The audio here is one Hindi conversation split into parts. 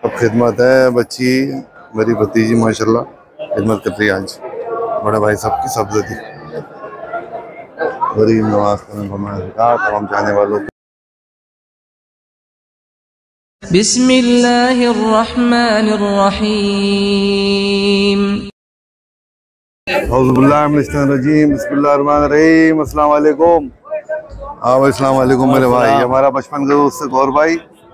अब खिदमत है, बच्ची मेरी भतीजी माशाल्लाह खिदमत कर रही है आज बड़े भाई साहब की सब्ज़ी गरीब नवाज का तमाम चाहने वालों को। बिस्मिल्लाहिर्रहमानिर्रहीम। औज़ुबिल्लाहिमिनश्शैतानिर्रजीम, बिस्मिल्लाहिर्रहमानिर्रहीम। अस्सलाम वालेकुम। हाँ भाई अस्सलाम वालेकुम मेरे भाई, हमारा बचपन का दोस्त गौर भाई।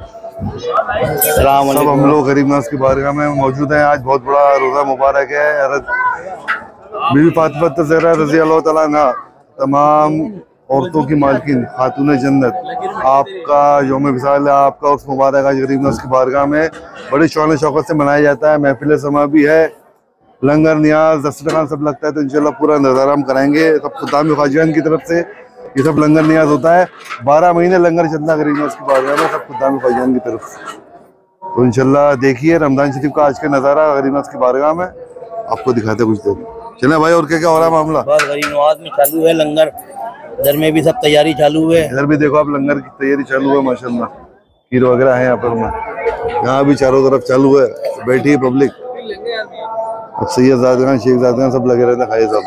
सब हम लोग गरीब नवाज की बारगाह में मौजूद हैं। आज बहुत बड़ा रोज़ा मुबारक है। बीबी फातिमा ज़हरा रज़ी अल्लाह तआला अन्हा तमाम औरतों की मालकिन खातून जन्नत, आपका यौम विसाल है, आपका उर्स मुबारक आज गरीब नवाज की बारगाह में बड़ी शौक़ शौकत से मनाया जाता है। महफिल समा भी है, लंगर न्याज दस्तरखान सब लगता है, तो इंशाल्लाह पूरा नज़ारा हम कराएंगे। सब खुदाम ख्वाजान की तरफ से ये सब लंगर न्याज होता है। 12 महीने लंगर चलता गरीब नवाज की बारगाह में, सब खुदाम ख्वाजान की तरफ से। तो इंशाल्लाह देखिए रमज़ान शरीफ का आज का नज़ारा गरीब नवाज की बारगाह में, आपको दिखाते कुछ देर। चले भाई, और क्या क्या हो रहा है मामला? बस गरीब नवाज में चालू है लंगर, इधर में भी सब तैयारी चालू है। इधर भी देखो आप लंगर की तैयारी चालू है माशाल्लाह, खीर वगैरह है यहाँ पर। यहाँ भी चारों तरफ चालू है, बैठी है पब्लिक। अब सैयदजादगान शेखजादगान सब लगे रहते हैं खाए साहब।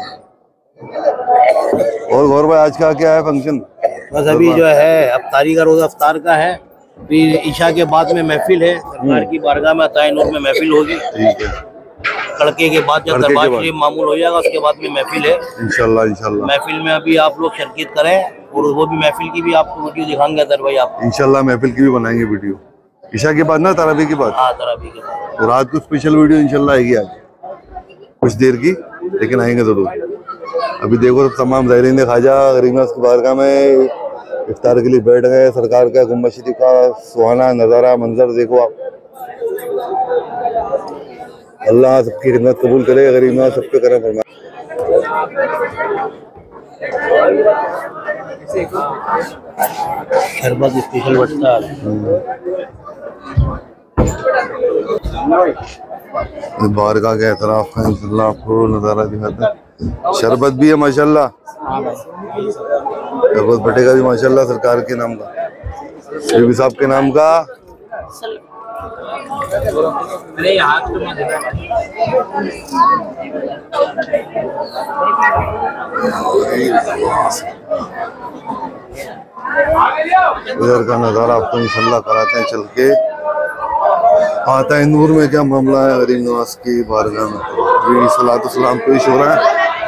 और गौर भाई आज का क्या है फंक्शन? बस अभी जो है अफ्तारी का रोज़ा अफ्तार का है, फिर ईशा के बाद में महफिल है सरकार की बारगाह में, तायनूर में महफिल होगी। ठीक है, तड़के के बाद जब दरबार शरीफ मामूल हो जाएगा उसके बाद में महफिल है इंशाल्लाह। इंशाल्लाह महफिल में अभी आप लोग शिरकत करें, और वो भी महफिल की भी आपको वीडियो दिखाएंगे अदर भाई आप। इंशाल्लाह महफिल की भी बनाएंगे वीडियो, ईशा के बाद ना, तरावी के बाद। हाँ तरावी के बाद, तो रात को स्पेशल वीडियो इंशाल्लाह आएगी आज कुछ देर की, लेकिन आएंगे जरूर। अभी देखो तमाम ज़ायरीन ख्वाजा गरीब नवाज की बारगाह में इफ्तार के लिए बैठ गए। सरकार का गुंबद शरीफ का सुहाना नज़ारा मंजर देखो आप। अल्लाह सबकी खिदमत कबूल करे, गरीब नवाज सब पे करम फरमाए। शरबत स्पेशल बटता है। बारगाह के एतराफ का इंशाल्लाह आपको नज़ारा दिखाते हैं। शरबत भी है माशाल्लाह, शरबत बटेगा भी माशाल्लाह सरकार के नाम का, बीबी साहब के नाम का। इधर का नज़ारा आपको इंशाल्लाह कराते हैं चल के। आता है नूर में क्या मामला है गरीब नवाज की बारगाह में, सलातो सलाम पेश हो रहा है।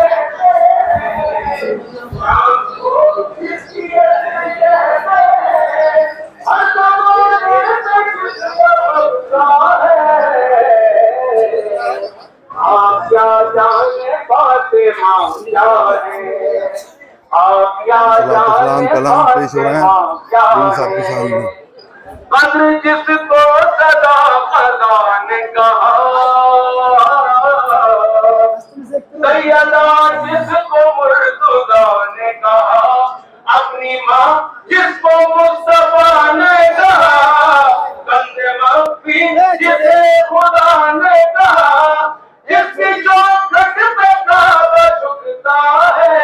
सलाम कलाम पेश हो रहे हैं साहब के सामने। कद्र जिसको सदा खदा ने कहा, सैयदा जिसको मुर्तजा ने कहा, अपनी माँ जिसको मुस्तफा ने कहा, कंदे मफ़ी जिसे खुदा ने कहा, जिसकी चौखट पे काबा झुकता है।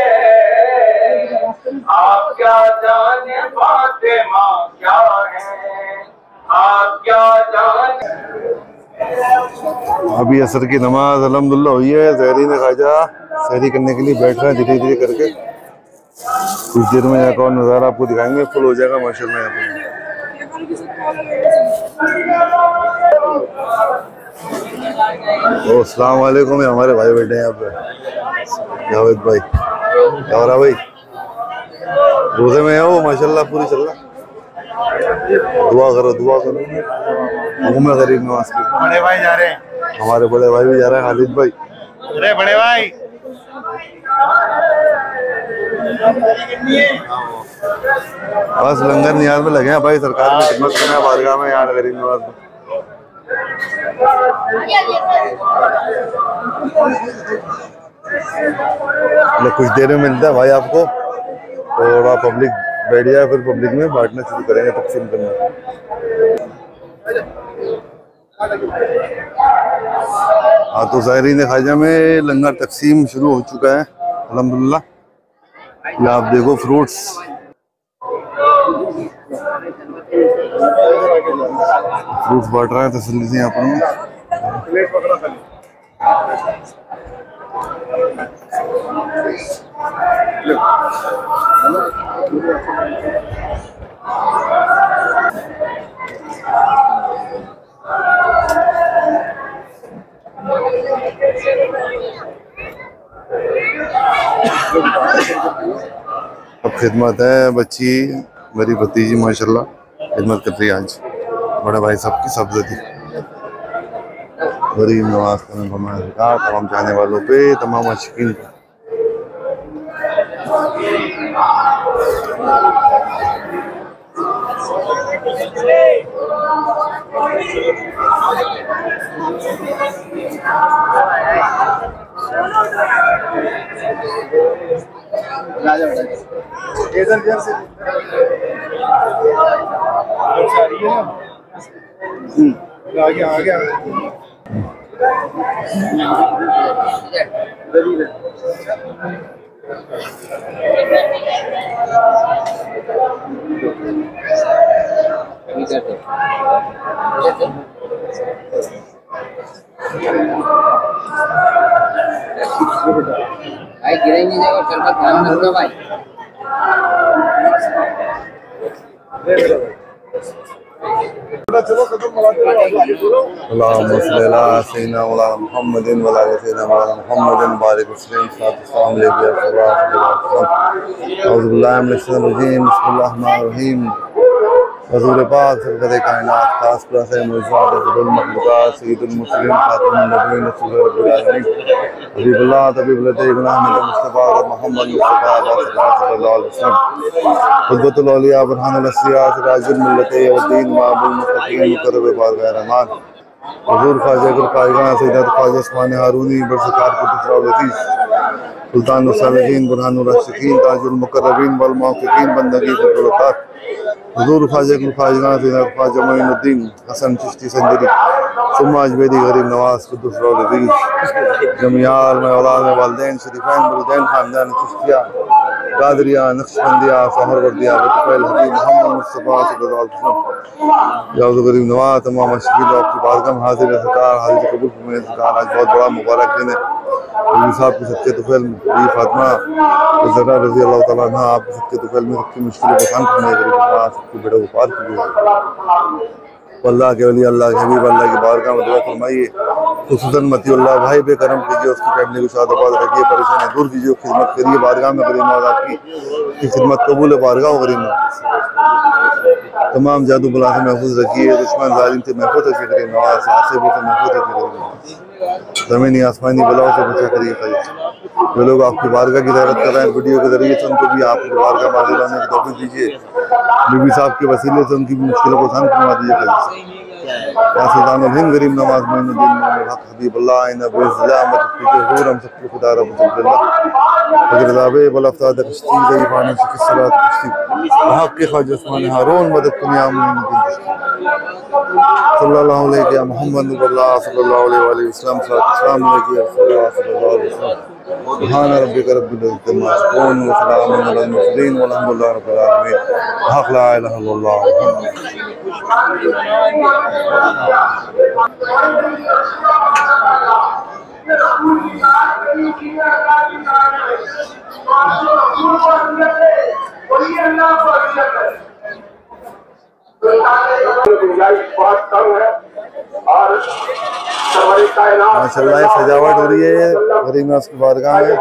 आप क्या जाने फातिमा क्या है, आप क्या जाने। अभी असर की नमाज अल्हम्दुलिल्लाह हुई है। ज़ायरीन ख्वाजा सहरी करने के लिए बैठ रहे हैं धीरे धीरे करके। कुछ देर में यहाँ का और नज़ारा आपको दिखाएंगे, फुल हो जाएगा माशाल्लाह यहाँ पे। अस्सलाम वालेकुम, हमारे भाई बैठे हैं यहाँ पे। जावेद भाई क्या हो रहा भाई? रोजे में है वो माशाल्लाह, पूरी चल रहा। दुआ करो घूमे गरीब नवाज के। बड़े भाई जा रहे हैं, हमारे बड़े भाई भी जा रहे हैं, खालिद भाई। अरे बड़े भाई बस लंगर नियाज में लगे हैं भाई, सरकार में खिदमत करना है बारगाह में यार गरीब नवाज में। कुछ देर में मिलता है भाई आपको, थोड़ा पब्लिक बैठ जाए, फिर पब्लिक में बांटना शुरू करेंगे, तकसीम करना। हाँ तो ज़ायरीन ख्वाजा में लंगर तकसीम शुरू हो चुका है अल्हम्दुलिल्लाह। ये आप देखो फ्रूट्स फ्रूट्स बांट रहे हैं तसल्ली से यहाँ पर। अब खिदमत है बच्ची मेरी भतीजी माशाल्लाह खिदमत कर रही है। आज बड़े भाई साहब की सब्ज़ी गरीब नवाज का तमाम चाहने वालों पे तमाम अशकीन पे। भाई गिरेंगे जगह चल का ध्यान रखना भाई। हज़ूर पाक सरकत कायनात खास प्लस है मुज़ादतुल मखलूक़ात सय्यदुल मुरसलीन खातमुन नबीय्यीन रसूलुर आलमीन हबीबुल्लाह तबीबुल गुनाह मुस्तफ़ा मोहम्मद मुस्तफ़ा सल्लल्लाहु अलैहि वसल्लम खुतबतुल औलिया बुरहानुल अस्सिया सिराजुल मिल्लत वद्दीन माबुल मुत्तक़ीन मुक़र्रब बारगाह रहमान हुज़ूर ख्वाजा गुल कायनात सैयद ख्वाजा उस्मान हारूनी बरसकार कुतुब लतीफ़ सुल्तान सालिहीन बुरहानुर रशीदीन ताजुल मुक़र्रबीन वल मुहक़्क़ीक़ीन बंदगी खुतबत हुज़ूर ख्वाजा गुल कायनात सैयद ख्वाजा मोइनुद्दीन हसन चिश्ती संजरी सुम्मा अजमेरी गरीब नवाज कुद्दुस रौज़ी जमियाल में औलाद में वालिदैन शरीफैन बुलदैन खानदान चिश्तिया कादरिया नक्शबंदिया सहरवर्दिया बतफ़ैल हबीब मोहम्मद मुस्तफ़ा सल्लल्लाहु अलैहि वसल्लम या गरीब नवाज तमाम अशकीन आपकी बारगाह में हाजिर सरकार हाजिर कबूल फरमाए सरकार। आज बहुत बड़ा मुबारक दिन है नबी साहब के सच्चे तुफैल बीवी फातिमा ज़हरा रज़ी अल्लाह तआला अन्हा आपके सच्चे तुफैल में सबकी मुश्किलें को आसान करने गरीब नवाज सबकी बेड़ा को पार कीजिए। अल्लाह के वली अल्लाह के हबीब अल्लाह की बारगाह में दुआ फरमाइए। खुसूसन मतीउल्लाह भाई पे करम कीजिए उसकी फैमिली को शादाबाद रखिए परेशानी दूर कीजिए खिदमत करिए बारगाह में गरीब नवाज आपकी खिदमत कबूल है बारगाह गरीब नवाज तमाम जादू बला से महफूज रखिए दुश्मन जालिम से महफूज रखिए गरीब नवाज आसिबों से महफूज रखिए गरीब नवाज ज़मीनी आसमानी बलाओं से बचा करिए खैर। जो लोग आपकी बारगाह की ज़ियारत कर रहे हैं वीडियो के जरिए से उनको भी आपकी बारगाह में हाजिर होने की तौफीक दीजिए। बीवी साहब के वसीले से उनकी मुश्किलों को आसान फरमा दीजिए खैर। या सुल्तानुल हिंद गरीब नवाज मोइनुद्दीन हक हबीबुल्लाह नबी ज़लामत की हुजूर हम सबको खुदा रब अल्लाह अगर जावे बल अफ्ताद कश्ती ज़ईफान शिकसरात कश्ती हक के ख्वाजा उस्मान हारून मदद दुनिया मोइनुद्दीन सल्लल्लाहु अलैहि या मोहम्मद नबी सल्लल्लाहु अलैहि वसल्लम सलाम अलैहि सल्लल्लाहु अलैहि वसल्लम सुभान रब्बिक रब्बिल इज्जति अम्मा यसिफून व सलामुन अलल मुरसलीन वल्हम्दुलिल्लाहि रब्बिल आलमीन हक ला इलाहा इल्लल्लाह। माशाल्लाह सजावट हो रही है गरीब नवाज की बारगाह में।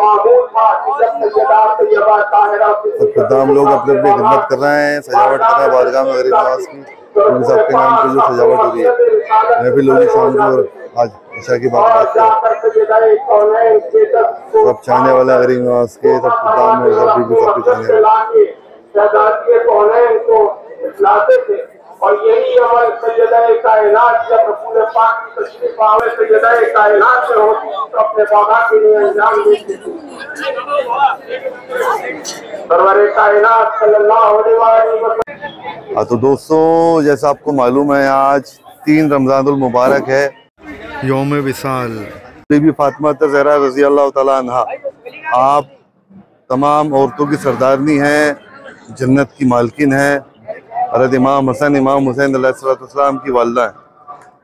सब खुदाम लोग अपने अपनी खिदमत कर रहे हैं सजावट कर रहे हैं बारगाह में गरीब नवाज की सबके नाम पे जो सजावट हो रही है। मैं भी लोग शाम को आज ईशा की बात सब चाहने वाले गरीब नवाज के सब खुदाम में सब भी चाहने वाले और यही अमल सैयदाए कायनात जब रसूल पाक की तशरीफ आवे सैयदाए कायनात से होती तो अपने बाबा के लिए अंजाम देती थी। सरवरे कायनात सल्लल्लाहु अलैहि वसल्लम। तो दोस्तों जैसा आपको मालूम है आज 3 रमज़ानुल मुबारक है यौम विसाल बीबी फातिमा ज़हरा रज़ी अल्लाह तआला अन्हा आप तमाम औरतों की सरदारनी हैं जन्नत की मालकिन हैं। हज़रत इमाम हसन इमाम हुसैन अलैहिस्सलाम की वालिदा है।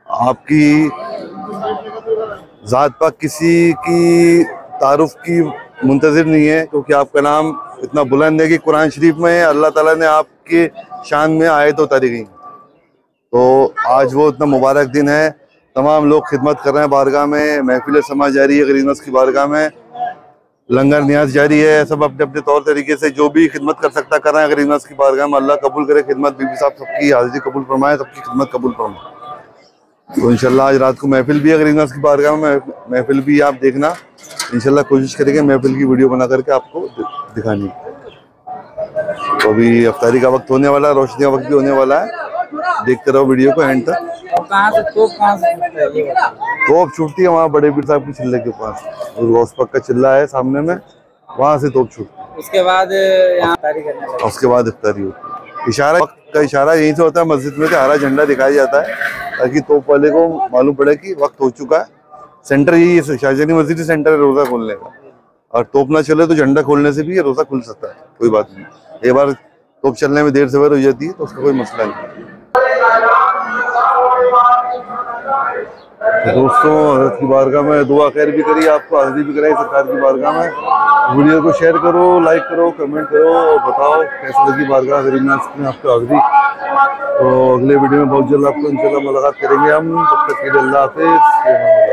आपकी ज़ात पाक किसी की तारुफ की मुंतज़िर नहीं है, क्योंकि आपका नाम इतना बुलंद है कि कुरान शरीफ में अल्लाह ताला ने आपके शान में आयत उतारी गई। तो आज वो इतना मुबारक दिन है। तमाम लोग खिदमत कर रहे हैं बारगाह में, महफिल समा जारी है गरीब की बारगाह में, लंगर न्याज जारी है। सब अपने अपने तौर तरीके से जो भी खिदमत कर सकता कर रहे हैं गरीब की बारगाह में। अल्लाह कबूल करे खिदमत, बीबी साहब सबकी हाजिरी कबूल फरमाए, सबकी खिदमत कबूल फरमाए। तो इंशाल्लाह आज रात को महफिल भी है गरीब की बारगाह में, महफिल भी आप देखना। इंशाल्लाह कोशिश करेंगे महफिल की वीडियो बना करके आपको दिखानी। तो अभी अफ्तारी का वक्त होने वाला है, रोशनी का वक्त भी होने वाला है। देखते रहो वीडियो को एंड तक। तोप छूटती है वहाँ बड़े पीर साहब की चिल्ले के पास, गौस पाक का चिल्ला है सामने में, वहाँ से तोप छूटती। उसके बाद यहाँ इफ्तारी करने लगे। उसके बाद इफ्तारी होती है। इशारा, वक्त का इशारा यहीं से होता है मस्जिद में, हरा झंडा दिखाया जाता है ताकि तोप वाले को मालूम पड़े कि वक्त हो चुका है। सेंटर यही है, शाहजहानी मस्जिद सेंटर है रोजा खोलने का। और तोप ना चले तो झंडा खोलने से भी ये रोजा खुल सकता है, कोई बात नहीं। एक बार तोप चलने में देर सवेर हो जाती है तो उसका कोई मसला नहीं। तो दोस्तों हज़रत की बारगाह में दुआ खैर भी करिए, आपको हाजिरी भी कराई सरकार की बारगाह में। वीडियो को शेयर करो, लाइक करो, कमेंट करो और बताओ कैसे लगी बारगाह गरीब नाज़ में आपको हाजिरी। तो अगले वीडियो में बहुत जल्द आपको इंशाल्लाह मुलाकात करेंगे हम। तब तक के लिए अल्लाह हाफिज़।